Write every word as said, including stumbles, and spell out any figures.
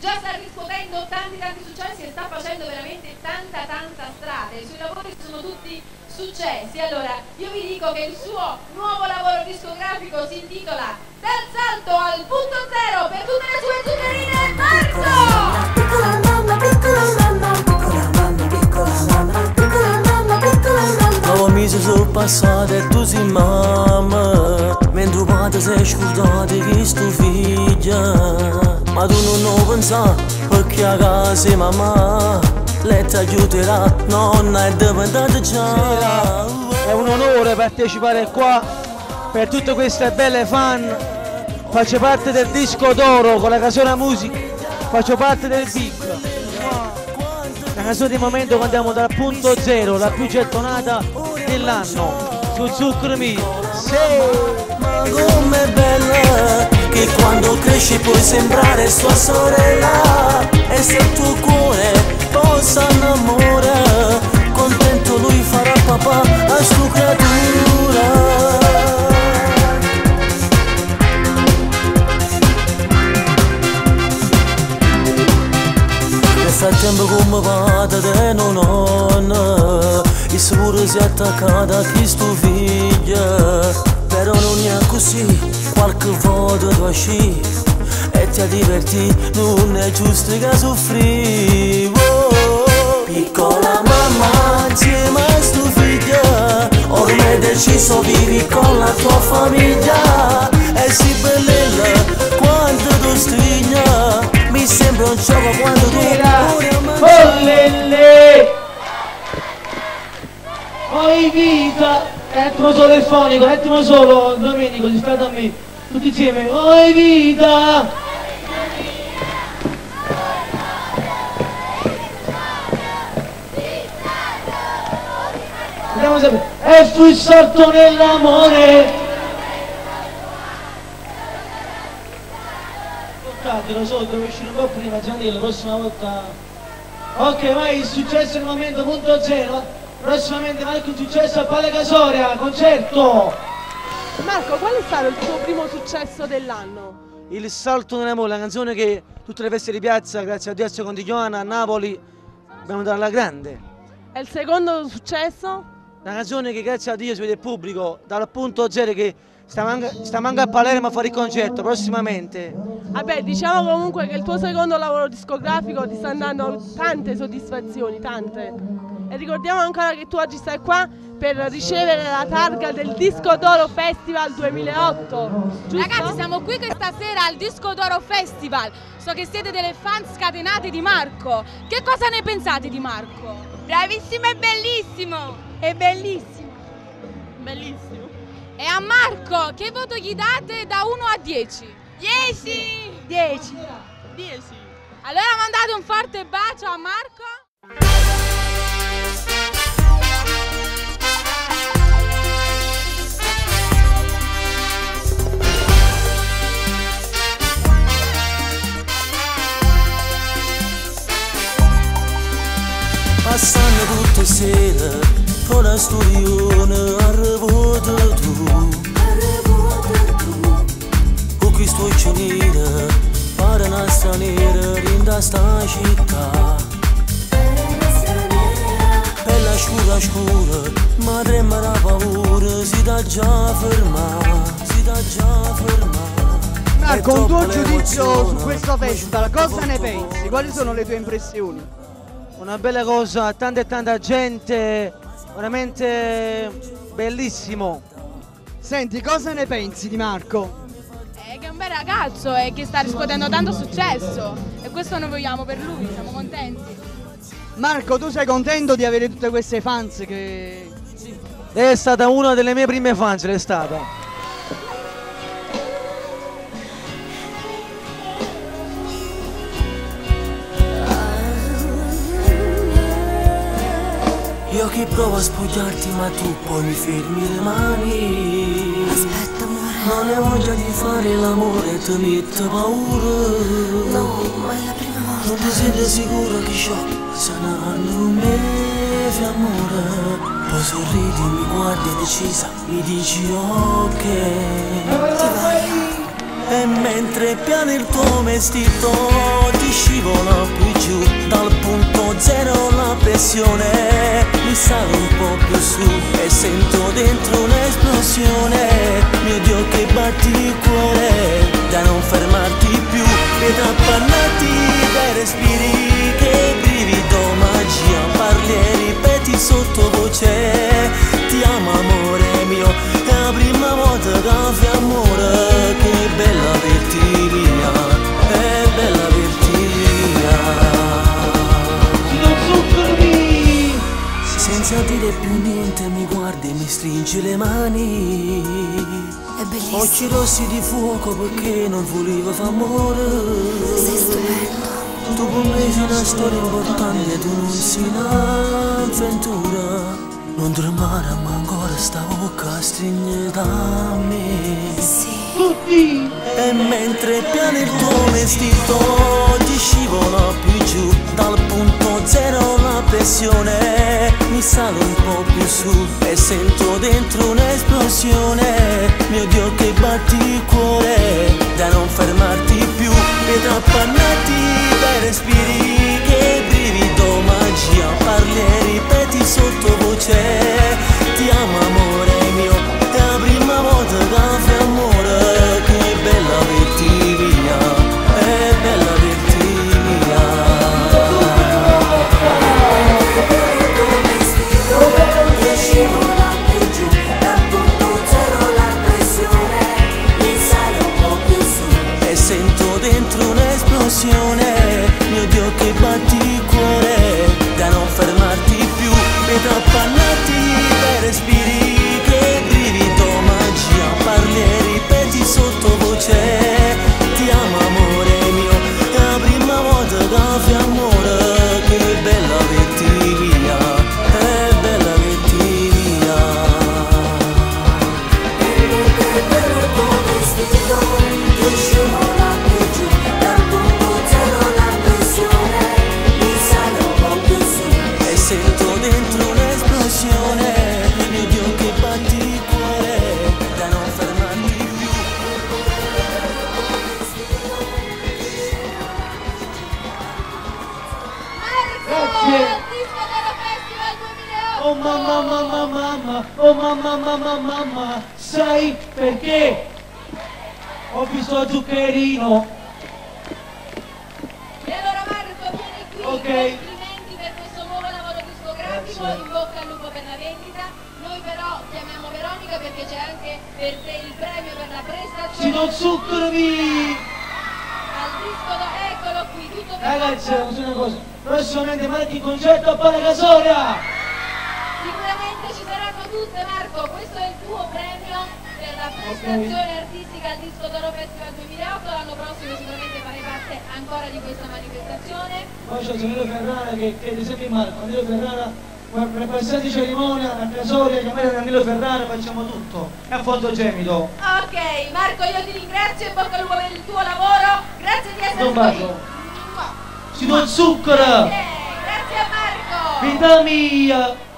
già sta riscuotendo tanti tanti successi e sta facendo veramente tanta tanta strada, i suoi lavori sono tutti successi. Allora io vi dico che il suo nuovo lavoro discografico si intitola Dal salto al punto zero, per tutte le sue zuccherine, Marco! Piccola mamma, piccola mamma, piccola mamma, piccola mamma, piccola mamma, piccola mamma. Nove mesi sono passati e tu sei mamma, mentre padre sei scordato che sto figlia. Ma tu non lo pensa perché a casa mamma, lei ti aiuterà, nonna è dipendente già. È un onore partecipare qua per tutte queste belle fan. Faccio parte del disco d'oro con la Casona Music, faccio parte del Big. La canzone di momento quando andiamo dal punto zero, la più gettonata dell'anno, su Zucchero Mio. Sì. Ma com'è bella che quando cresci puoi sembrare sua sorella, e se il tuo cuore possa innamorare, contento lui farà papà a sua creatura. Nel frattempo come vada da nonna, il sicuro si è attaccata a chi sto figlia, però non è così, qualche volta tu esci e ti diverti, non è giusto che soffri. Oh, piccola mamma insieme a sto figlia, ormai hai deciso vivi con la tua famiglia, e si bella quando tu strigna, mi sembra un gioco quando tu Oh lelle! Oi vita! Attimo solo il fonico, attimo solo, Domenico, dispetta a me, tutti insieme, oi vita! Andiamo sempre, e fui sorto nell'amore! Toccatelo solo, devo uscire un po' prima, Gianni, la prossima volta... Ok, vai, il successo nel momento punto zero. Prossimamente anche un successo a Palle Casoria, concerto! Marco, qual è stato il tuo primo successo dell'anno? Il salto nell'amore, la canzone che tutte le feste di piazza, grazie a Dio, a Secondigliana, a Napoli, abbiamo dato alla grande. E il secondo successo? La canzone che grazie a Dio si vede il pubblico, dal punto zero che stiamo anche, stiamo anche a Palermo a fare il concerto prossimamente. Vabbè, diciamo comunque che il tuo secondo lavoro discografico ti sta dando tante soddisfazioni, tante. E ricordiamo ancora che tu oggi stai qua per ricevere la targa del Disco d'Oro Festival duemilaotto, giusto? Ragazzi, siamo qui questa sera al Disco d'Oro Festival. So che siete delle fan scatenate di Marco. Che cosa ne pensate di Marco? Bravissimo e bellissimo! È bellissimo. Bellissimo. E a Marco, che voto gli date da uno a dieci? dieci! dieci. dieci. Allora mandate un forte bacio a Marco. Passando tutte sere, con la storione, arrivato tu, con questo cenere, pare una straniera in questa città. Bella scura scura, ma trema la paura, si dà già ferma, si dà già ferma. Marco, un tuo giudizio su questo festival, cosa ne pensi? Quali sono le tue impressioni? Una bella cosa, tanta e tanta gente, veramente bellissimo. Senti, cosa ne pensi di Marco? È che è un bel ragazzo e che sta riscuotendo tanto successo e questo noi vogliamo per lui, siamo contenti. Marco, tu sei contento di avere tutte queste fans che... Sì. È stata una delle mie prime fans, è stata. Io che provo a spogliarti ma tu poi mi fermi le mani. Aspetta amore, non hai voglia di fare l'amore, ti mette paura. no, ma è la prima volta. Non ti senti sicura che ciò sanando me fi amore. Poi sorridi, mi guardi decisa, mi dici ok. Ti vai? E mentre piano il tuo vestito ti scivola più giù, dal punto zero la pressione mi sale un po' più su e sento dentro un'esplosione. Mio Dio che batti il cuore, da non fermarti più, ed appannati dai respiri, che brivido, magia, parli e ripeti sottovoce. Ti amo amore mio, è la prima volta che fai amore, che bella averti via, è bella averti via. Non zucchermi! Senza dire più niente mi guardi e mi stringi le mani. È bellissimo. Occhi rossi di fuoco perché non volevo far amore. Sei stupendo. Tu con me sei una storia importante, tu non sei un'avventura. Non tremare ma ancora sta bocca stringe da me. Sì. Tutti! E mentre piano il tuo vestito ti scivola più giù, dal punto zero la pressione mi sale un po' più su e sento dentro un'esplosione. Mio Dio che batti il cuore, da non fermarti più, ed appannati dai respiri, che brivido, magia, parli e ripeti sottovoce. Ti amo amore mio, è la prima volta che fai amore, che bella averti via, è bella averti via. Ti scivola più giù, dal punto zero la pressione mi sale un po' più su. E sento dentro un'esplosione. Mio Dio che batti il cuore, da non fermarti più, ed appannati dai respiri, che brivido, magia, parli e ripeti sottovoce. Ti amo amore mio, è la prima volta che fai amore, che bella averti via, è bella averti via. Per il tuo vestito ti scivola più giù, dal punto zero la pressione mi sale un po' più su. E sento dentro un'esplosione. Mio Dio che batti il cuore, da non fermarti più. Grazie! Disco d'Oro Festival duemilaotto! Oh mamma mamma mamma, oh mamma mamma mamma, sai perché? Ho visto zuccherino. E allora Marco vieni qui, Ok. complimenti per questo nuovo lavoro discografico, Grazie. in bocca al lupo per la vendita. Noi però chiamiamo Veronica perché c'è anche per te il premio per la prestazione Si non zucchermi! al disco d'oro, eccolo qui, tutto per Ragazzi, non so una cosa, prossimamente marchi in concerto a Pane Casoria! Sicuramente ci saranno tutte Marco, questo è il tuo premio per la prestazione artistica al Disco d'Oro Festival duemilaotto, l'anno prossimo sicuramente farai parte ancora di questa manifestazione. Poi c'è Danilo Ferrara che crede sempre in Marco, Danilo Ferrara, per qualsiasi cerimonia, a Casoria, chiamare Danilo Ferrara, facciamo tutto, è a fondo gemido. Ok, Marco io ti ringrazio e bocca al lupo per il tuo lavoro, grazie di essere Un stato bacio. qui. Si non zucchera! Ok, grazie a Marco! Vita mia!